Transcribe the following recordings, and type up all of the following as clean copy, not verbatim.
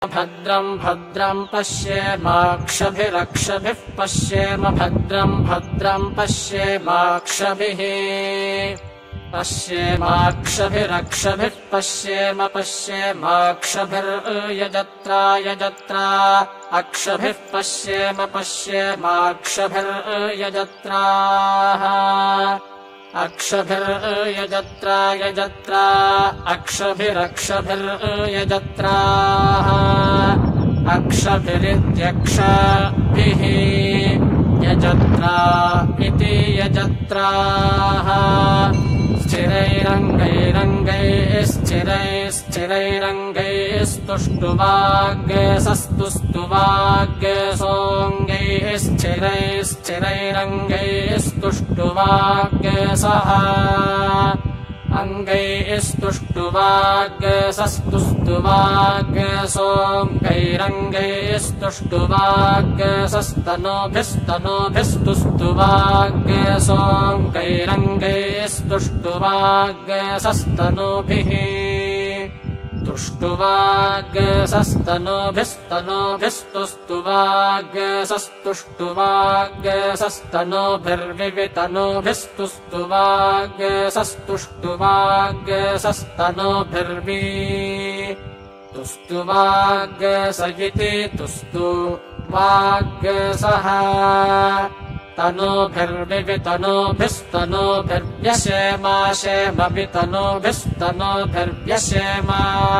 भद्रं भद्रं पश्येमाक्षभिरक्षभिः पश्येम भद्रं भद्रं पश्येमाक्षभिः पश्येमाक्षभिरक्षभिः पश्येम पश्येमाक्षभिर्यजत्रा यजत्रा अक्षभिः पश्येम पश्येमाक्षभिर्यजत्राः अक्षभिर्यजत्रा यजत्रा अक्षभिरक्षभिर्यजत्राः अक्षभिरित्यक्षभिः यजत्रा इति यजत्राः स्थिरैरङ्गैरङ्गैस्तुष्टुवाग्यसस्तुष्टुवाग्यसोऽङ्गैः स्थिरैरङ्गैस्तुष्टुवाग्यसस्तनोभिस्तनोभिस्तुष्टुवाग्यसस्तनोभिः तुष्टुवाग्यसस्तनोभिस्तनोभिस्तुष्टुवाग्यसस्तुष्टुवाग्यसस्तनोभिर्विवितनोभिस्तुवाग्यसस्तनोभिर्वि तुस्तुवाग्यसयिति तुस्तुवाग्यसः तनोभिर्विवितनोभिस्तनोभिर्व्यशेमाशेमवितनोभिस्तनोभिर्व्यशेम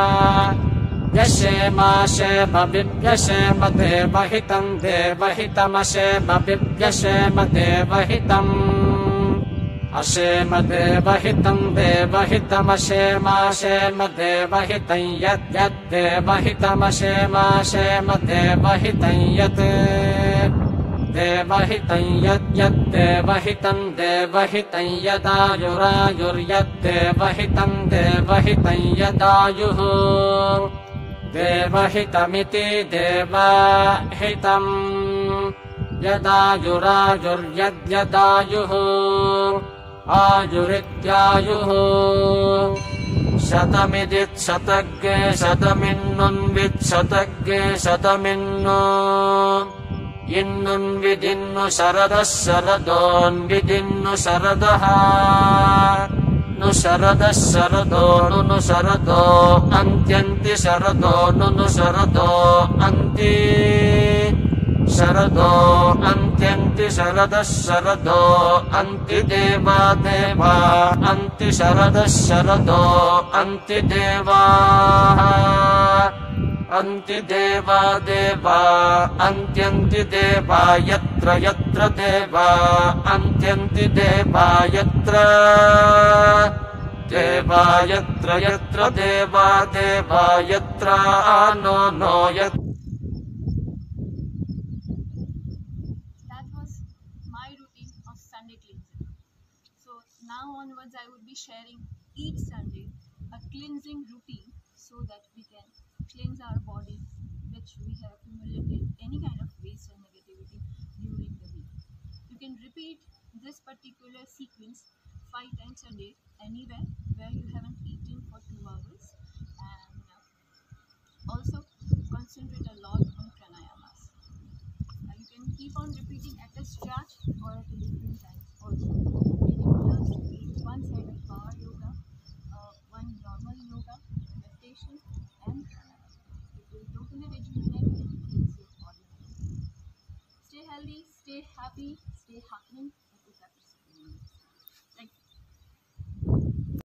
व्यशेमाशेमविव्यशेम देवहितं देवहितमशेमविव्यशेम देवहितम् अशेम देवहितं देवहितमशेमाशेम देवहितं यद्यद्देवहितमशेमाशेम देवहितं यत् देवहितं यद्यद्देवहितं देवहितं यदायुरायुर्यद्देवहितं देवहितं यदायुः देवहितमिति देवहितम् यदायुरायुर्यद्यदायुः आयुरित्यायुः शतमिदिच्छतज्ञे शतमिन्नुन्विच्छतज्ञे शतमिन्नु इन्नुन्विदिन्नु शरदः शरदोन्विदिन्नु शरदः नु शरदः शरदो नु शरदो अन्त्यन्ति शरदो नु शरदो अन्ति शरदो अन्त्यन्ति शरदः शरदो अन्ति देवा देवा अन्ति शरदः शरदो अन्ति देवाः अन्ति देवा देवा अन्त्यन्ति देवा यत्र यत्र देवा अन्त्यन्ति देवा यत्र देवा यत्र यत्र देवा देवा यत्र नो नो यत्र. That was my routine of Sunday cleansing. So now onwards I would be sharing each Sunday a cleansing routine so that we can cleanse our body which we have accumulated any kind of waste and negativity during the week. You can repeat this particular sequence 5 times a day anywhere where you haven't eaten for 2 hours, and also concentrate a lot on pranayamas. You can keep on repeating at a stretch or at a different time also. One side of power yoga, one normal yoga, meditation and pranayama. It will totally rejuvenate and cleanse your body. Stay healthy, stay happy, stay happening.